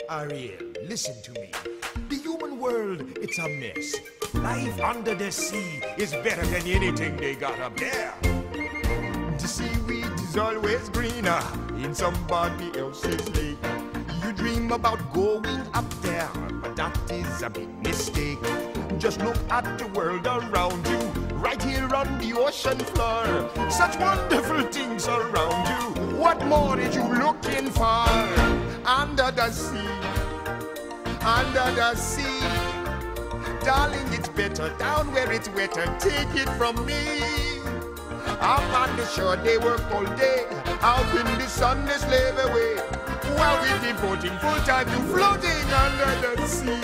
Ariel, listen to me. The human world, it's a mess. Life under the sea is better than anything they got up there. The seaweed is always greener in somebody else's lake. You dream about going up there, but that is a big mistake. Just look at the world around you, right here on the ocean floor. Such wonderful things around you. What more are you looking for? Under the sea, under the sea. Darling, it's better down where it's wetter. Take it from me. Up on the shore they work all day, out in the sun they slave away, while we're devoting full time to floating under the sea.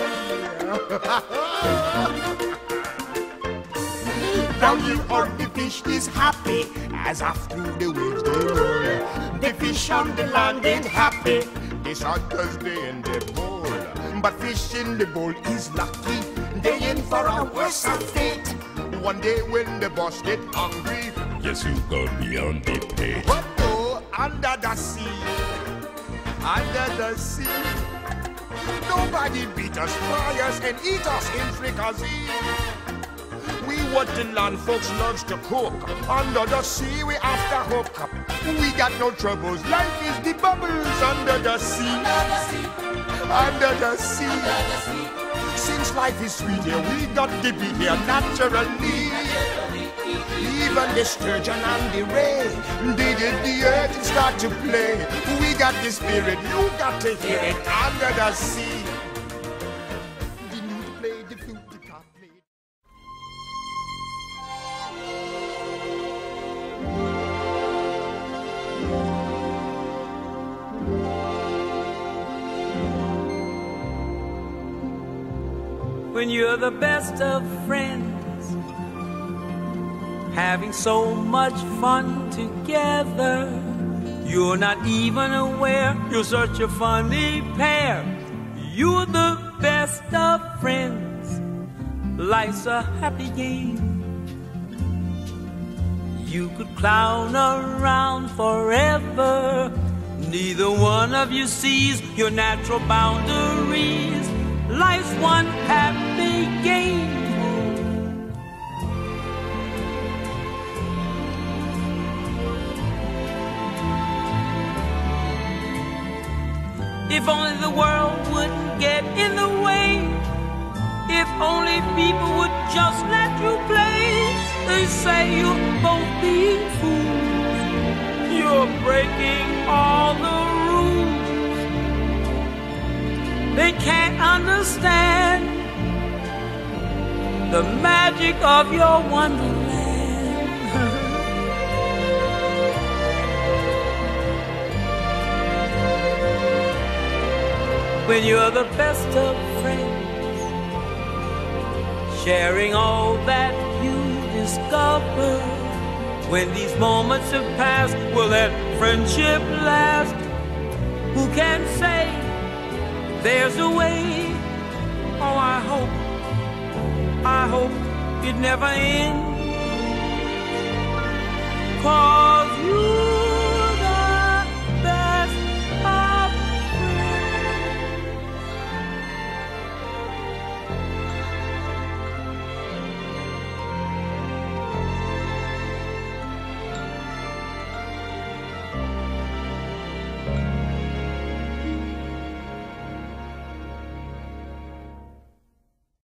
Down here on the fish is happy, as off through the waves they roll. The fish on the land ain't happy, they shot 'cause they in the bowl. But fish in the bowl is lucky, they in for a worse fate. One day when the boss get hungry, yes, you gonna be on the pay. Oh, under the sea, under the sea. Nobody beat us, fry us, and eat us in fricassee. We what the land folks loves to cook. Under the sea, we after hook up. We got no troubles. Life is the bubbles under the sea. Under the sea. Since life is sweet here, we got to be here naturally. Even the sturgeon and the ray, they did the earth and start to play. We got the spirit, you got to hear it under the sea. The lute play, the flute, the harp play. When you're the best of friends, having so much fun together, you're not even aware you're such a funny pair. You're the best of friends. Life's a happy game. You could clown around forever. Neither one of you sees your natural boundaries. Life's one happy game. If only the world wouldn't get in the way. If only people would just let you play. They say you're both being fools. You're breaking all the rules. They can't understand the magic of your wonderland. When you're the best of friends, sharing all that you discover. When these moments have passed, will that friendship last? Who can say there's a way? Oh, I hope it never ends. 'Cause you